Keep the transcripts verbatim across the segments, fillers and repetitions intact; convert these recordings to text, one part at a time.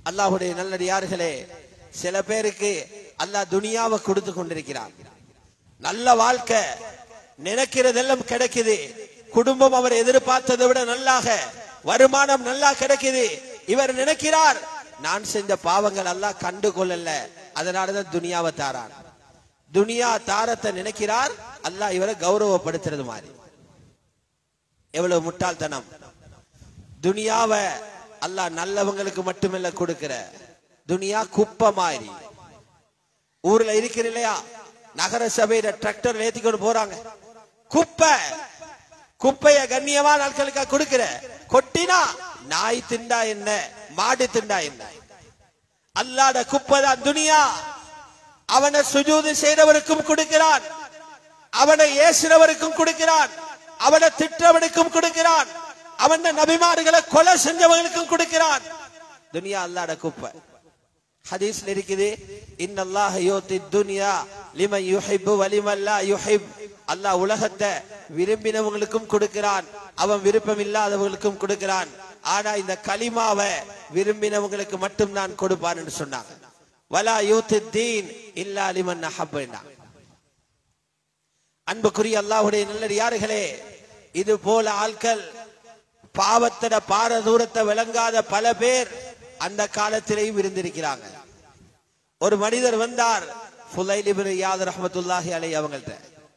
அல்லாஹ்வுடைய நல்லடியார்களே, சில பேருக்கு அல்லாஹ் துனியாவை கொடுத்து கொண்டிருக்கிறான். நல்ல வாழ்க்கை நினைக்கிறதெல்லாம் கிடைக்குது. குடும்பம் அவர் எதிர்பார்த்ததை விட நல்லாக, வருமானம் நல்லா கிடைக்குது. இவர் நினைக்கிறார், நான் செஞ்ச பாவங்கள் அல்லாஹ் கண்டு கொள்ளல, அதனாலதான் துனியாவை தாரான். துனியா தாரத்தை நினைக்கிறார், அல்லாஹ் இவரை கௌரவப்படுத்துறது மாதிரி. எவ்வளவு முட்டாள்தனம்! துனியாவை அல்லாஹ் நல்லவங்களுக்கு மட்டுமல்ல கொடுக்கிற. துனியா குப்பை மாதிரி. ஊர்ல இருக்கிற இல்லையா, நகர சபையில டிராக்டர் ஏத்தி கொண்டு போறாங்க. குப்பை குப்பைய கண்ணியமான ஆட்களுக்கு கொடுக்கிற. கொட்டினா நாய் திண்டா என்ன, மாடு திண்டா என்ன? அல்லாஹ்ட குப்பை தான் துனியா. அவனை சுஜூது செய்தவருக்கும் கொடுக்கிறான், அவனை ஏசுறவருக்கும் கொடுக்கிறான், அவனை திட்டவனுக்கும் கொடுக்கிறான், அவன் நபிமார்களை கொலை செஞ்சவர்களுக்கும் கொடுக்கிறான். துனியா அல்லாஹ்ட குப்பை. ஹதீஸ்ல இருக்குது, இன்னல்லாஹ யூதி துன்யா லிமன் யுஹிப்பு வ லிமன் லா யுஹிப். அல்லாஹ் உலகத்தை விரும்பினவங்களுக்கும் கொடுக்கிறான், அவன் விருப்பம் இல்லாதவங்களுக்கும் கொடுக்கிறான். ஆனா இந்த கலிமாவை விரும்பினவங்களுக்கு மட்டும் தான் கொடுப்பான் என்று சொன்னாங்க. வலா யூதி தீன் இல்லா லிமன் அஹப்பனா. அன்புக்குரிய அல்லாஹ்வுடைய நல்லடியார்களே, இது போல ஆட்கள், பாவத்தோட பார தூரத்தை விளங்காத பல பேர் அந்த காலத்திலேயும் இருந்திருக்கிறாங்க. ஒரு மனிதர் வந்தார், ஃபுலைல் இப்னு இயாத் ரஹ்மத்துல்லாஹி அலைஹி அவங்கள்ட்ட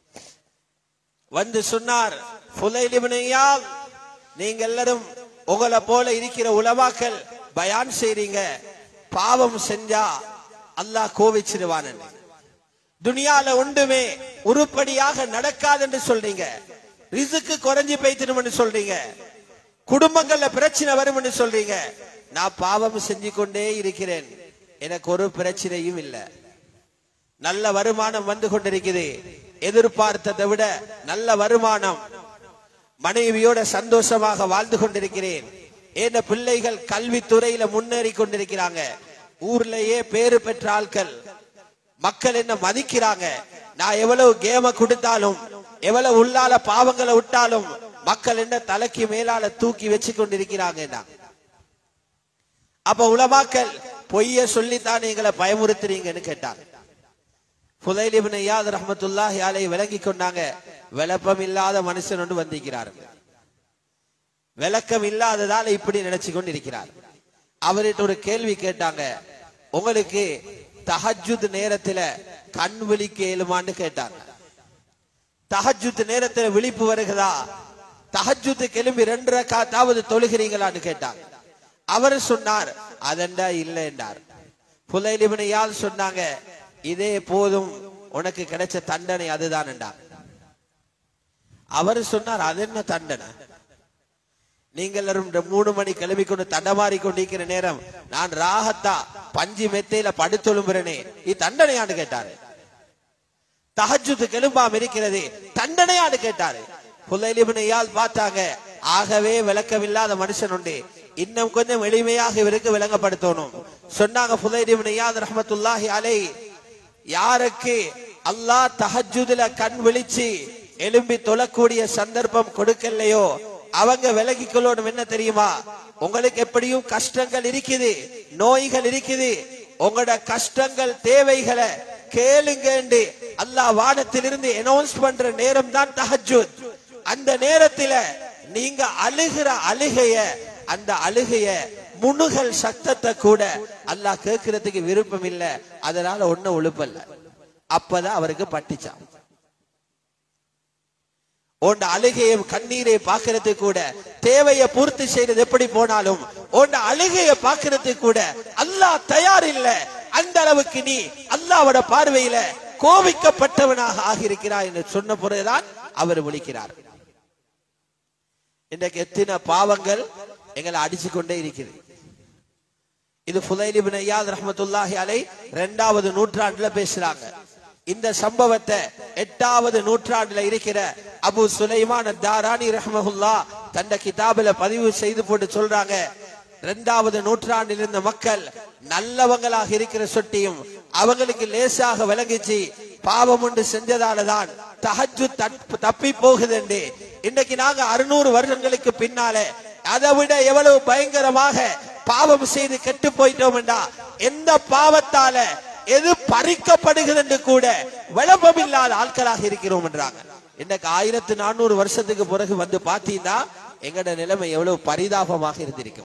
வந்து சொன்னார், ஃபுலைல் இப்னு இயாத், நீங்க எல்லாரும் உங்களை போல இருக்கிற உலமாக்கள் பயான் செய்றீங்க, பாவம் செஞ்சா அல்லாஹ் கோவிச்சிடுவான், துனியால ஒன்றுமே உருப்படியாக நடக்காது என்று சொல்றீங்க, ரிஸ்க் குறைஞ்சி போய்த்திடும் சொல்றீங்க, குடும்பங்கள்ல பிரச்சனை வரும் என்று சொல்றீங்க. நான் பாவம் செஞ்சு கொண்டே இருக்கிறேன், எனக்கு ஒரு பிரச்சனையும் இல்லை, நல்ல வருமானம் வந்து கொண்டிருக்குது, எதிர்பார்த்ததை விட நல்ல வருமானம், மனைவியோட சந்தோஷமாக வாழ்ந்து கொண்டிருக்கிறேன், என் பிள்ளைகள் கல்வித்துறையில முன்னேறி கொண்டிருக்கிறாங்க, ஊர்லயே பேரு பெற்ற ஆட்கள், மக்கள் என்ன மதிக்கிறாங்க, நான் எவ்வளவு கேம கொடுத்தாலும் எவ்வளவு உள்ளால பாவங்களை விட்டாலும் மக்கள் என்ன தலைக்கு மேலால தூக்கி வச்சு கொண்டிருக்கிறாங்க. அப்ப உலமாக்கள் பொய்ய சொல்லித்தான் எங்களை பயமுறுத்துறீங்கன்னு கேட்டாங்க. ஃபுலைல் இப்னு இயாத் ரஹ்மத்துல்லாஹி அலைஹி விளங்கி கொண்டாங்க, விளப்பம் இல்லாத மனுஷன் ஒன்று வந்திருக்கிறார்கள், விளக்கம் இல்லாததால இப்படி நினைச்சு கொண்டு இருக்கிறார். அவர்கிட்ட ஒரு கேள்வி கேட்டாங்க, உங்களுக்கு தஹஜ்ஜுத் நேரத்துல கண் விழிக்க இயலுமான்னு கேட்டாங்க. தஹஜ்ஜுத் நேரத்துல விழிப்பு வருகிறதா, தஹஜ்ஜுத் கிளம்பி ரெண்டு ரக்காத்தாவது தொழுகிறீங்களான்னு கேட்டாங்க. அவர் சொன்னார், அதெண்டா இல்லை என்றார். ஃபுலைல் இப்னு இயாத் சொன்னாங்க, இதே போதும், உனக்கு கிடைச்ச தண்டனை அதுதான் என்றார். அவர் சொன்னார், அது என்ன தண்டனை, நீங்கள் எல்லாரும் மூணு மணி கிளம்பி கொண்டு தண்டமாறி கொண்டிருக்கிற நேரம் நான் ராகத்தா பஞ்சு மெத்தையில படுத்தொழும்புறனே, இது தண்டனையான்னு கேட்டாரு. தஹஜ்ஜுத் கிளம்பாம இருக்கிறது தண்டனையான்னு கேட்டாரு. ஃபுலைல் இப்னு இயாத் பார்த்தாங்க, ஆகவே விளக்கமில்லாத மனுஷன் உண்டு, இன்னும் கொஞ்சம் எளிமையாக இவருக்கு விளங்கப்படுத்தணும். சொன்னாங்க ஃபுலைல் இப்னு இயாத் ரஹ்மத்துல்லாஹி அலைஹி, யாருக்கு அல்லாஹ் தஹஜ்ஜுதுல கண் விழிச்சு எழும்பி தொழக்கூடிய சந்தர்ப்பம் கொடுக்கலையோ அவங்க விலகி கொள்ளணும். என்ன தெரியுமா, உங்களுக்கு எப்படியும் கஷ்டங்கள் இருக்குது, நோய்கள் இருக்குது, உங்களோட கஷ்டங்கள் தேவைகளை கேளுங்க அல்லாஹ் வானத்திலிருந்து அனௌன்ஸ் பண்ற நேரம் தான் தஹஜ்ஜுத். அந்த நேரத்துல நீங்க அழுகிற அழுகைய, அந்த அழுகைய முனுகல் சத்தத்தை கூட அல்லாஹ் கேட்கறதுக்கு விருப்பம் இல்லை, அதனால ஒன்னும் ஒழுப்பல்ல. அப்பதான் அவருக்கு பட்டிச்சான். உண்ட அழுகையை கண்ணீரை பார்க்கறது கூட, தேவையை பூர்த்தி செய்யறது எப்படி போனாலும் உண்ட அழுகையை பார்க்கறது கூட அல்லாஹ் தயார் இல்லை. அந்த அளவுக்கு நீ அல்லாஹ்வோட பார்வையில கோபிக்கப்பட்டவனாக ஆகியிருக்கிறாய் என்று சொன்ன பிறகுதான் அவர் விழிக்கிறார். இன்றைக்கு எத்தனை பாவங்கள் எங்களை அடிச்சு கொண்டே இருக்கிறது. இது ஃபுலைல் இப்னு இயாத் ரஹ்மத்துல்லாஹி அலைஹி இரண்டாவது நூற்றாண்டுல பேசுறாங்க. இந்த சம்பவத்தை எட்டாவது நூற்றாண்டுல இருக்கிற அபு சுலைமான் தாரானி ரஹ்மஹுல்லாஹ் தந்த கிதாபில பதிவு செய்து போட்டு சொல்றாங்க, இரண்டாவது நூற்றாண்டில் இருந்த மக்கள் நல்லவங்களாக இருக்கிற சொட்டியும் அவங்களுக்கு லேசாக விளங்கிச்சு, பாவம் ஒன்று செஞ்சதாலதான் தஹஜ்ஜுத் தப்பி போகுது என்று. இன்னைக்கு நாங்க அறுநூறு வருடங்களுக்கு பின்னாலே அதை விட எவ்வளவு பயங்கரமாக பாவம் செய்து கெட்டு போயிட்டோம் என்றா எந்த பாவத்தால எது பறிக்கப்படுகிறது என்று கூட விளம்பம் இல்லாத ஆட்களாக இருக்கிறோம் என்றாங்க. இன்னைக்கு ஆயிரத்தி நானூறு வருஷத்துக்கு பிறகு வந்து பாத்தீங்கன்னா எங்கட நிலைமை எவ்வளவு பரிதாபமாக இருந்திருக்கும்.